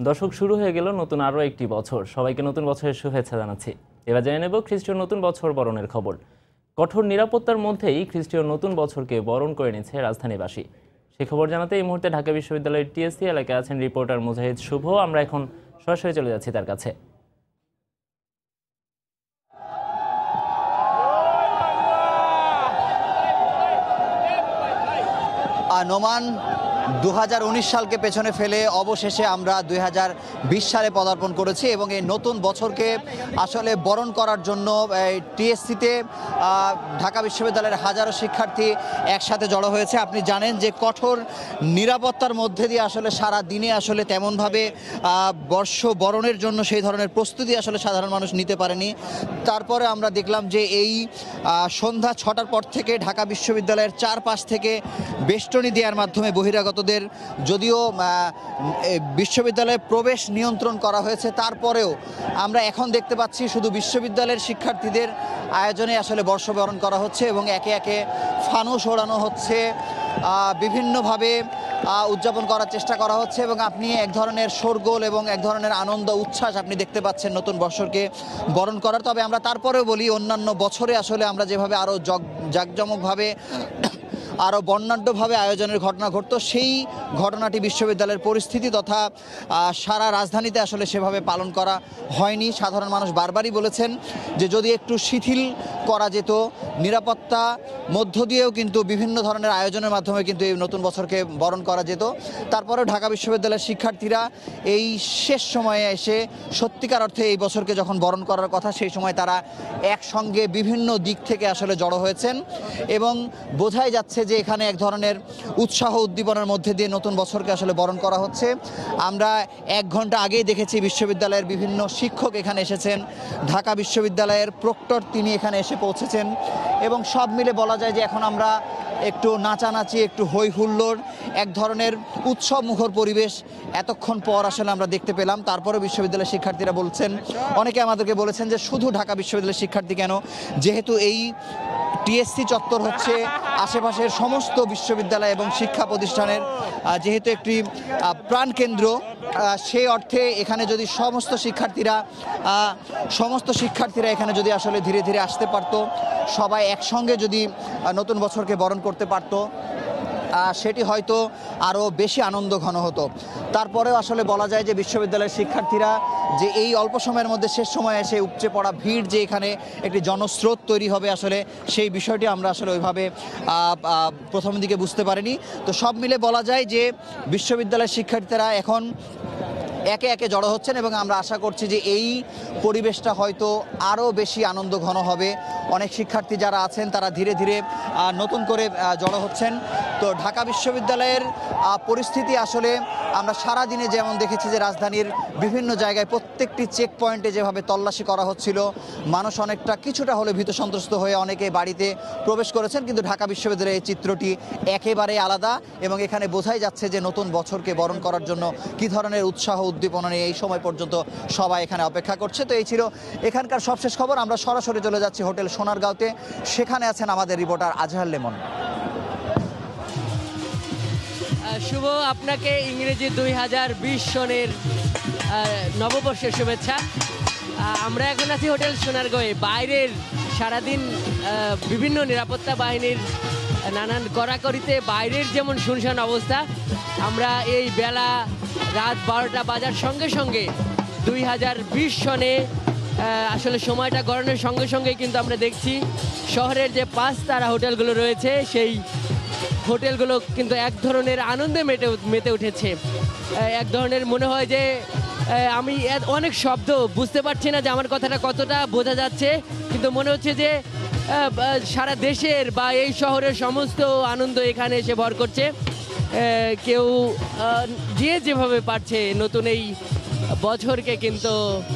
দর্শক, শুরু হয়ে গেল নতুন আরও একটি বছর। সবাইকে নতুন বছরের শুভেচ্ছা জানাচ্ছি। এবার জেনে নেব খ্রিস্টীয় নতুন বছর বরণের খবর। কঠোর নিরাপত্তার মধ্যেই খ্রিস্টীয় নতুন বছরকে বরণ করে নিচ্ছে রাজধানীবাসী। সে খবর জানাতে এই মুহূর্তে ঢাকা বিশ্ববিদ্যালয়ের টিএসসি এলাকায় আছেন রিপোর্টার মুজাহিদ শুভ। আমরা এখন সরাসরি চলে যাচ্ছি তার কাছে। নোমান, 2019 সালকে পেছনে ফেলে অবশেষে আমরা 2020 সালে পদার্পণ করেছি এবং এই নতুন বছরকে আসলে বরণ করার জন্য টিএসসিতে ঢাকা বিশ্ববিদ্যালয়ের হাজারো শিক্ষার্থী একসাথে জড়ো হয়েছে। আপনি জানেন যে কঠোর নিরাপত্তার মধ্যে দিয়ে আসলে সারা দিনে আসলে তেমনভাবে বর্ষ বরণের জন্য সেই ধরনের প্রস্তুতি আসলে সাধারণ মানুষ নিতে পারেনি। তারপরে আমরা দেখলাম যে এই সন্ধ্যা 6টার পর থেকে ঢাকা বিশ্ববিদ্যালয়ের চারপাশ থেকে বেষ্টনী দেওয়ার মাধ্যমে বহিরাগতদের যদিও বিশ্ববিদ্যালয়ে প্রবেশ নিয়ন্ত্রণ করা হয়েছে, তারপরেও আমরা এখন দেখতে পাচ্ছি শুধু বিশ্ববিদ্যালয়ের শিক্ষার্থীদের আয়োজনে আসলে বর্ষবরণ করা হচ্ছে এবং একে একে ফানুস ওড়ানো হচ্ছে, বিভিন্নভাবে উদযাপন করার চেষ্টা করা হচ্ছে এবং আপনি এক ধরনের শোরগোল এবং এক ধরনের আনন্দ উচ্ছ্বাস আপনি দেখতে পাচ্ছেন নতুন বছরকে বরণ করার। তবে আমরা তারপরেও বলি, অন্যান্য বছরে আসলে আমরা যেভাবে আরও জাঁকজমকভাবে আরও বর্ণাঢ্যভাবে আয়োজনের ঘটনা ঘটতো, সেই ঘটনাটি বিশ্ববিদ্যালয়ের পরিস্থিতি তথা সারা রাজধানীতে আসলে সেভাবে পালন করা হয়নি। সাধারণ মানুষ বারবারই বলেছেন যে যদি একটু শিথিল করা যেত, নিরাপত্তা মধ্য দিয়েও কিন্তু বিভিন্ন ধরনের আয়োজনের মাধ্যমে কিন্তু এই নতুন বছরকে বরণ করা যেত। তারপরেও ঢাকা বিশ্ববিদ্যালয়ের শিক্ষার্থীরা এই শেষ সময়ে এসে সত্যিকার অর্থে এই বছরকে যখন বরণ করার কথা, সেই সময় তারা একসঙ্গে বিভিন্ন দিক থেকে আসলে জড়ো হয়েছেন এবং বোঝাই যাচ্ছে যে এখানে এক ধরনের উৎসাহ উদ্দীপনার মধ্যে দিয়ে নতুন বছরকে আসলে বরণ করা হচ্ছে। আমরা 1 ঘন্টা আগেই দেখেছি বিশ্ববিদ্যালয়ের বিভিন্ন শিক্ষক এখানে এসেছেন, ঢাকা বিশ্ববিদ্যালয়ের প্রক্টর তিনি এখানে এসে পৌঁছেছেন এবং সব মিলে বলা যায় যে এখন আমরা একটু নাচানাচি, একটু হই হুল্লোড়, এক ধরনের উৎসব মুখর পরিবেশ এতক্ষণ পর আসলে আমরা দেখতে পেলাম। তারপরে বিশ্ববিদ্যালয়ের শিক্ষার্থীরা বলছেন, অনেকে আমাদেরকে বলেছেন যে শুধু ঢাকা বিশ্ববিদ্যালয়ের শিক্ষার্থী কেন, যেহেতু এই টিএসসি চত্বর হচ্ছে আশেপাশের সমস্ত বিশ্ববিদ্যালয় এবং শিক্ষা প্রতিষ্ঠানের যেহেতু একটি প্রাণকেন্দ্র, সেই অর্থে এখানে যদি সমস্ত শিক্ষার্থীরা এখানে যদি আসলে ধীরে ধীরে আসতে পারতো, সবাই একসঙ্গে যদি নতুন বছরকে বরণ করতে পারতো, সেটি হয়তো আরও বেশি আনন্দ ঘন হতো। তারপরেও আসলে বলা যায় যে বিশ্ববিদ্যালয়ের শিক্ষার্থীরা যে এই অল্প সময়ের মধ্যে শেষ সময়ে এসে উপচে পড়া ভিড়, যে এখানে একটি জনস্রোত তৈরি হবে, আসলে সেই বিষয়টি আমরা আসলে ওইভাবে প্রথম দিকে বুঝতে পারিনি। তো সব মিলে বলা যায় যে বিশ্ববিদ্যালয়ের শিক্ষার্থীরা এখন একে একে জড়ো হচ্ছেন এবং আমরা আশা করছি যে এই পরিবেশটা হয়তো আরও বেশি আনন্দ ঘন হবে। অনেক শিক্ষার্থী যারা আছেন তারা ধীরে ধীরে নতুন করে জড়ো হচ্ছেন। তো ঢাকা বিশ্ববিদ্যালয়ের পরিস্থিতি আসলে আমরা সারা দিনে যেমন দেখেছি যে রাজধানীর বিভিন্ন জায়গায় প্রত্যেকটি চেক পয়েন্টে যেভাবে তল্লাশি করা হচ্ছিল, মানুষ অনেকটা কিছুটা হলে ভীত সন্ত্রস্ত হয়ে অনেকে বাড়িতে প্রবেশ করেছেন, কিন্তু ঢাকা বিশ্ববিদ্যালয়ের এই চিত্রটি একেবারে আলাদা এবং এখানে বোঝাই যাচ্ছে যে নতুন বছরকে বরণ করার জন্য কী ধরনের উৎসাহ উদ্দীপনা নিয়ে এই সময় পর্যন্ত সবাই এখানে অপেক্ষা করছে। তো এই ছিল এখানকার সবশেষ খবর। আমরা সরাসরি চলে যাচ্ছি হোটেল সোনারগাঁওতে, সেখানে আছেন আমাদের রিপোর্টার আজহার লেমন। শুভ, আপনাকে ইংরেজি 2020 সনের নববর্ষের শুভেচ্ছা। আমরা এখন আছি হোটেল সোনারগাঁওয়ে। বাইরের সারাদিন বিভিন্ন নিরাপত্তা বাহিনীর নানান কড়াকড়িতে বাইরের যেমন শুনশান অবস্থা, আমরা এই বেলা রাত 12টা বাজার সঙ্গে সঙ্গে 2020 সনে আসলে সময়টা গড়ানোর সঙ্গে সঙ্গে কিন্তু আমরা দেখছি শহরের যে 5 তারা হোটেলগুলো রয়েছে, সেই হোটেলগুলো কিন্তু এক ধরনের আনন্দে মেতে উঠেছে। এক ধরনের মনে হয় যে আমি অনেক শব্দ বুঝতে পারছি না যে আমার কথাটা কতটা বোঝা যাচ্ছে, কিন্তু মনে হচ্ছে যে সারা দেশের বা এই শহরের সমস্ত আনন্দ এখানে এসে ভর করছে। কেউ যে যেভাবে পারছে নতুন এই বছরকে কিন্তু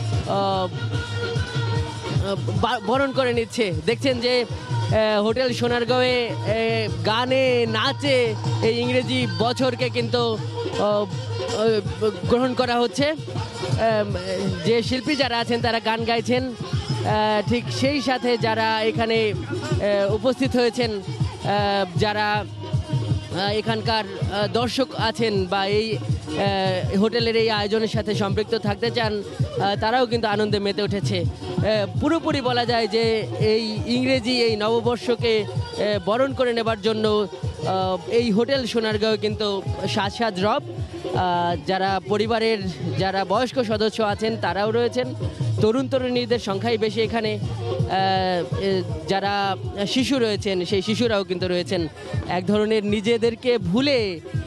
বরণ করে নিচ্ছে। দেখছেন যে হোটেল সোনারগাঁওয়ে গানে নাচে এই ইংরেজি বছরকে কিন্তু গ্রহণ করা হচ্ছে। যে শিল্পী যারা আছেন তারা গান গাইছেন, ঠিক সেই সাথে যারা এখানে উপস্থিত হয়েছেন, যারা এখানকার দর্শক আছেন বা এই হোটেলের এই আয়োজনের সাথে সম্পৃক্ত থাকতে চান, তারাও কিন্তু আনন্দে মেতে উঠেছে। পুরোপুরি বলা যায় যে এই ইংরেজি এই নববর্ষকে বরণ করে নেবার জন্য এই হোটেল সোনারগাঁও কিন্তু সাজ সাজ রব। যারা পরিবারের যারা বয়স্ক সদস্য আছেন তারাও রয়েছেন, তরুণ তরুণীদের সংখ্যাই বেশি এখানে। যারা শিশু রয়েছেন সেই শিশুরাও কিন্তু রয়েছেন। এক ধরনের নিজেদেরকে ভুলে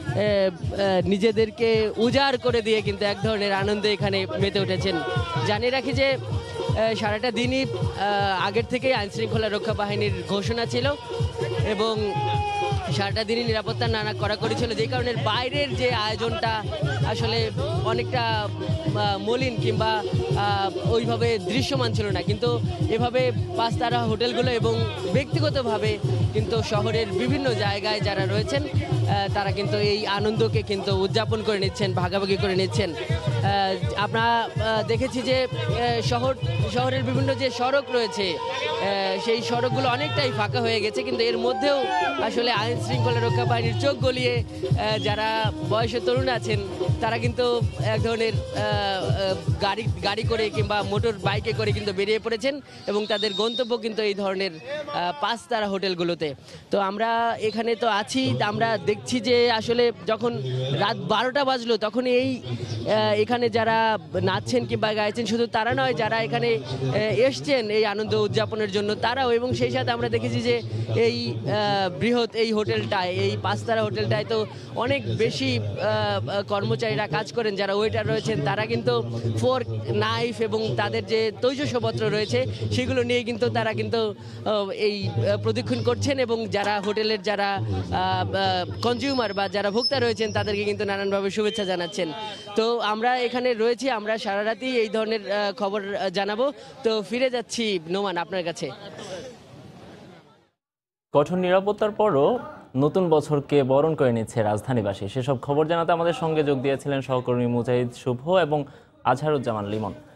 নিজেদেরকে উজাড় করে দিয়ে কিন্তু এক ধরনের আনন্দে এখানে মেতে উঠেছেন। জানিয়ে রাখি যে সারাটা দিনই আগের থেকেই আইনশৃঙ্খলা রক্ষা বাহিনীর ঘোষণা ছিল এবং সারাটা দিনই নিরাপত্তার নানা কড়াকড়ি ছিল, যেই কারণে বাইরের যে আয়োজনটা আসলে অনেকটা মলিন কিংবা ওইভাবে দৃশ্যমান ছিল না। কিন্তু এভাবে 5 তারা হোটেলগুলো এবং ব্যক্তিগতভাবে কিন্তু শহরের বিভিন্ন জায়গায় যারা রয়েছেন তারা কিন্তু এই আনন্দকে কিন্তু উদযাপন করে নিচ্ছেন, ভাগাভাগি করে নিচ্ছেন। আমরা দেখেছি যে শহরের বিভিন্ন যে সড়ক রয়েছে সেই সড়কগুলো অনেকটাই ফাঁকা হয়ে গেছে, কিন্তু এর মধ্যেও আসলে আইন শৃঙ্খলা রক্ষা বাহিনীর চোখ গলিয়ে যারা বয়সের তরুণ আছেন তারা কিন্তু এক ধরনের গাড়ি করে কিংবা মোটর বাইকে করে কিন্তু বেরিয়ে পড়েছেন এবং তাদের গন্তব্য কিন্তু এই ধরনের 5 তারা হোটেলগুলোতে। তো আমরা এখানে তো আছি, আমরা দেখছি যে আসলে যখন রাত 12টা বাজলো তখন এখানে যারা নাচছেন কিংবা গাইছেন শুধু তারা নয়, যারা এখানে এসছেন এই আনন্দ উদযাপনের জন্য তারাও, এবং সেই সাথে আমরা দেখেছি যে এই বৃহৎ এই হোটেলটায়, এই 5 তারা হোটেলটায় তো অনেক বেশি কর্মচারীরা কাজ করেন, যারা ওয়েটার রয়েছেন তারা কিন্তু ফোর্ক, নাইফ এবং তাদের যে তৈজসপত্র রয়েছে সেগুলো নিয়ে কিন্তু তারা কিন্তু এই প্রদক্ষিণ করছেন এবং যারা হোটেলের যারা কনজিউমার বা যারা ভোক্তা রয়েছেন তাদেরকে কিন্তু নানানভাবে শুভেচ্ছা জানাচ্ছেন। তো আমরা এখানে রয়েছি, আমরা সারা রাতই এই ধরনের খবর জানাবো। তো ফিরে যাচ্ছি নোমান আপনার কাছে। কঠোর নিরাপত্তার পরও নতুন বছরকে বরণ করে নিচ্ছে রাজধানীবাসী। সেসব খবর জানাতে আমাদের সঙ্গে যোগ দিয়েছিলেন সহকর্মী মুজাহিদ শুভ এবং আজহারুজ্জামান লিমন।